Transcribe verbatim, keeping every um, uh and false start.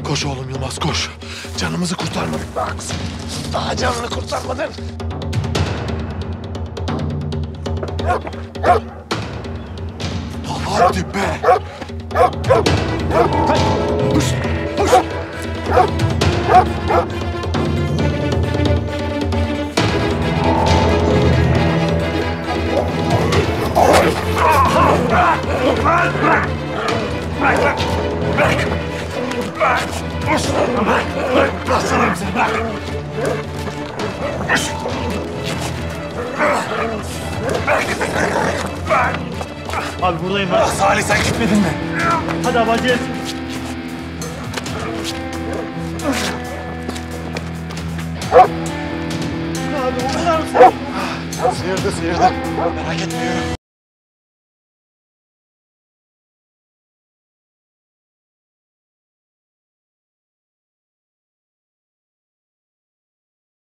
Koş oğlum Yılmaz koş. Canımızı kurtarmadık daha kızım. Daha canını kurtarmadın. Hadi be. Koş, koş. Abi buradayım ben. Salih sen gitmedin mi? Hadi abi acele et. Abi omuzlar mısın? Sıyırdı sıyırdı. Merak etme yürü.